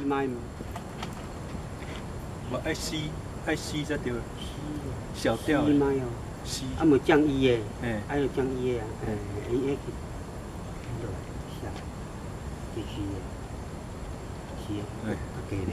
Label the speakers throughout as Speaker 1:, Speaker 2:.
Speaker 1: 麦吗？
Speaker 2: 我爱西才对，小调
Speaker 1: 西麦哦，
Speaker 2: 西，
Speaker 1: 啊无降一的，
Speaker 2: 哎，
Speaker 1: 还有降一的啊，伊迄个，是啊，是的，是的，
Speaker 2: 哎，
Speaker 1: 给的。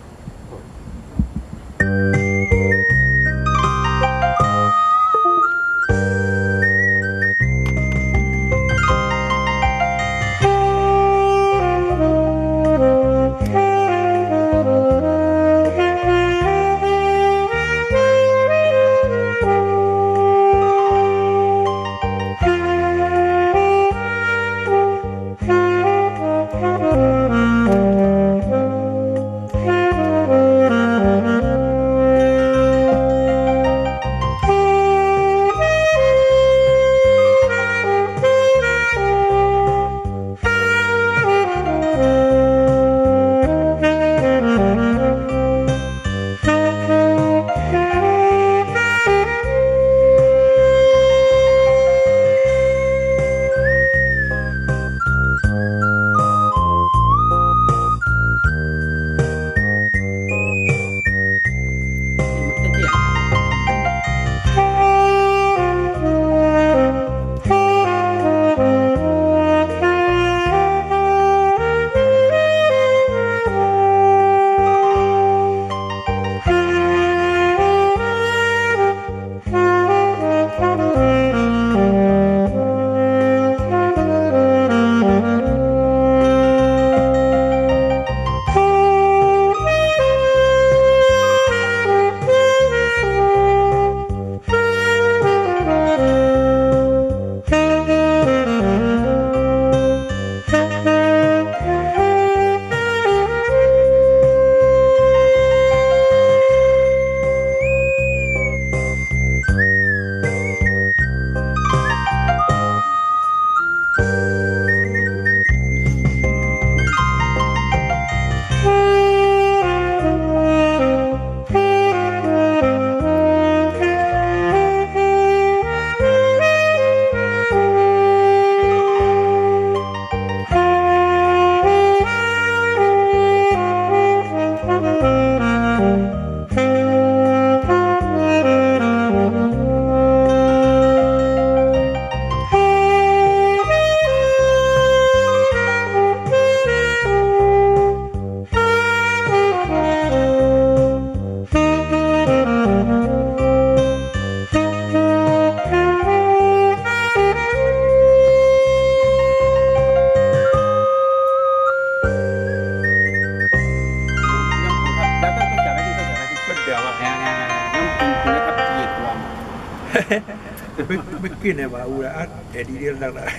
Speaker 2: ไม่กินเลยว่าอูละอัดเอ็ดดีเดียวลักละ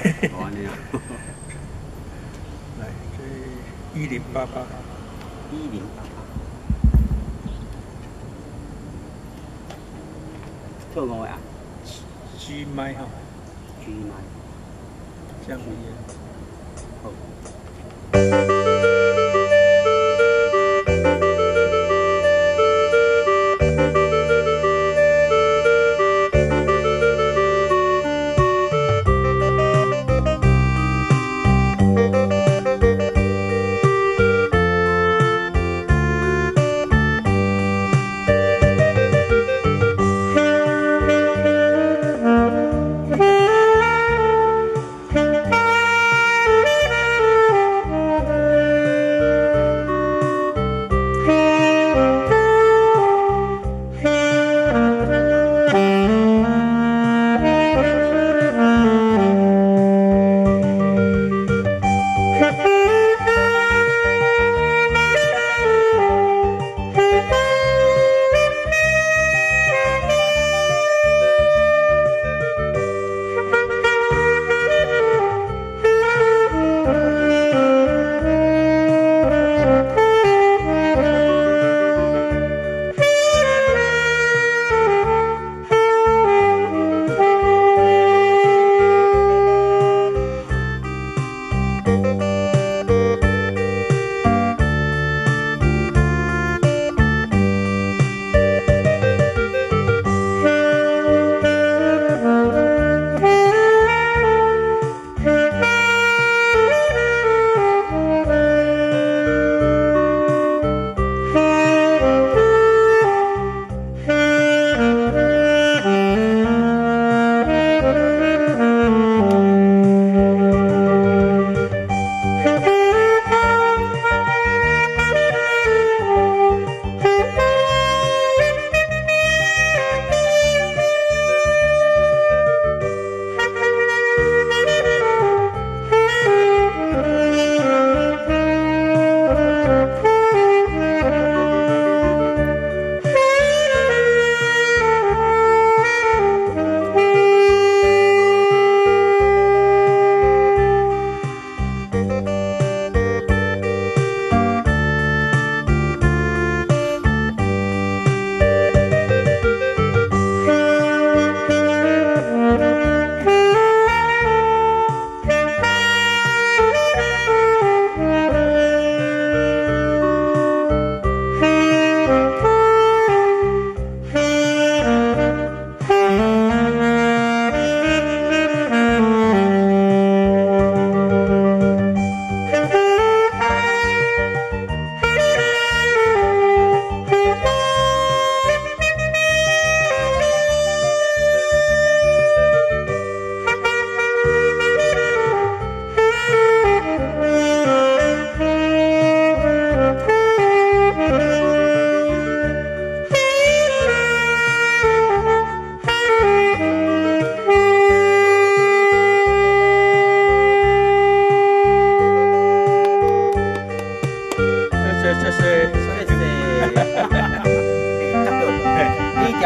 Speaker 2: 来这1088
Speaker 1: 错误啊
Speaker 2: ，G 麦哈
Speaker 1: ，G 麦，
Speaker 2: 降 B
Speaker 1: 好。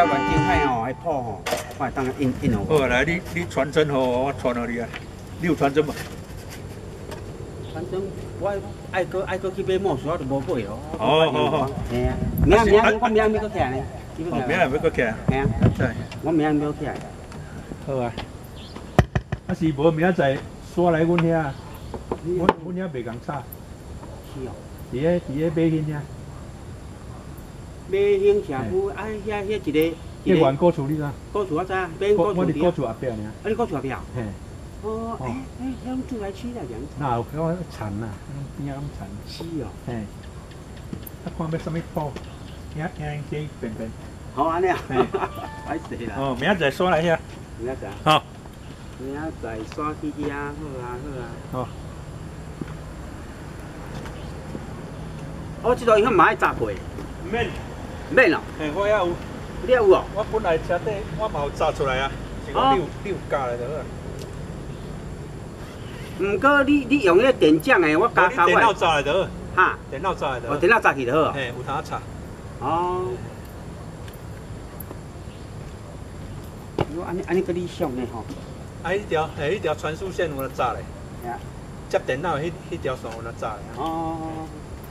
Speaker 1: 乱种海吼，还破吼，我会当印哦。
Speaker 2: 好，来你传真吼，我传互你啊。你有传真无？
Speaker 1: 反正我爱搁去买墨水，我就无买咯。
Speaker 2: 哦好好。
Speaker 1: 嘿啊，明我明要起来呢。
Speaker 2: 哦，明仔要搁起来。
Speaker 1: 嘿啊，
Speaker 2: 在。
Speaker 1: 我明要起来。
Speaker 2: 好啊。啊是无明仔载刷来阮遐，阮遐袂共炒。
Speaker 1: 是哦。
Speaker 2: 伫咧马兴遐。
Speaker 1: 马兴社区啊，遐一个。
Speaker 2: 迄原果处理啦。
Speaker 1: 果处我知，马兴果处。
Speaker 2: 我伫果处后壁尔。
Speaker 1: 啊，你果处后壁？
Speaker 2: 嘿。
Speaker 1: 哦，遐拢住来吃啦，人。
Speaker 2: 那有嗰田啊，边仔咁田。
Speaker 1: 是哦。
Speaker 2: 嘿。啊，看要什么铺？听这便便。
Speaker 1: 好安尼啊。歹势啦。
Speaker 2: 哦，明仔载刷来遐。
Speaker 1: 明仔载。
Speaker 2: 好。
Speaker 1: 明仔载刷去遐，好啊好啊。
Speaker 2: 好。
Speaker 1: 我即度以后嘛爱炸过。
Speaker 2: 免。
Speaker 1: 免哦。
Speaker 2: 嘿，我遐有。
Speaker 1: 你也有哦？
Speaker 2: 我本来车底我嘛有炸出来啊，是讲你有加来就好啊。
Speaker 1: 毋过你用迄个电浆的，我加
Speaker 2: 电脑炸来就好。
Speaker 1: 哈？
Speaker 2: 电脑炸来就好。
Speaker 1: 哦，电脑炸去就好。
Speaker 2: 嘿，有通炒。
Speaker 1: 哦。我安尼个理想呢吼。
Speaker 2: 啊，迄条传输线有哪炸嘞？接电脑迄条线有哪炸嘞？
Speaker 1: 哦。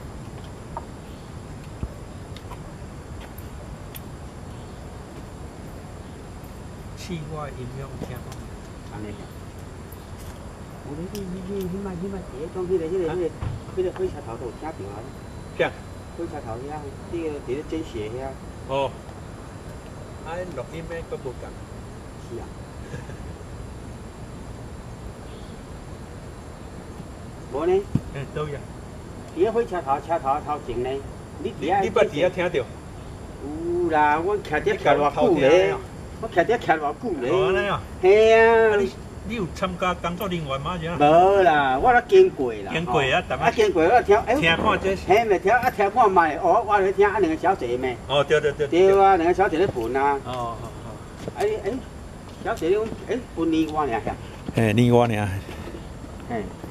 Speaker 2: 试我音量听无？
Speaker 1: 安尼。有你摆第种迄个火车头都有听到啊。
Speaker 2: 啥？
Speaker 1: 火车头遐，迄个伫咧剪鞋遐。
Speaker 2: 哦。啊，录音的佫无共。
Speaker 1: 是啊。无呢？
Speaker 2: 嗯，倒呀。
Speaker 1: 伫咧火车头头前呢，你
Speaker 2: 捌伫遐听到？
Speaker 1: 有啦，我徛伫徛偌久咧。我徛伫徛偌久咧。
Speaker 2: 哦，安尼啊。
Speaker 1: 嘿啊。
Speaker 2: 你有参加工作人员吗？
Speaker 1: 无啦，我咧经过啦。
Speaker 2: 经过啊，
Speaker 1: 啊经过我听，
Speaker 2: 听看这。
Speaker 1: 嘿，咪听啊听看卖，哦，我咧听啊两个小姐咩？
Speaker 2: 哦，对。
Speaker 1: 对啊，两个小姐咧分啊。
Speaker 2: 哦。
Speaker 1: 小姐你讲分年我尔遐。
Speaker 2: 嘿，年我尔。
Speaker 1: 嘿。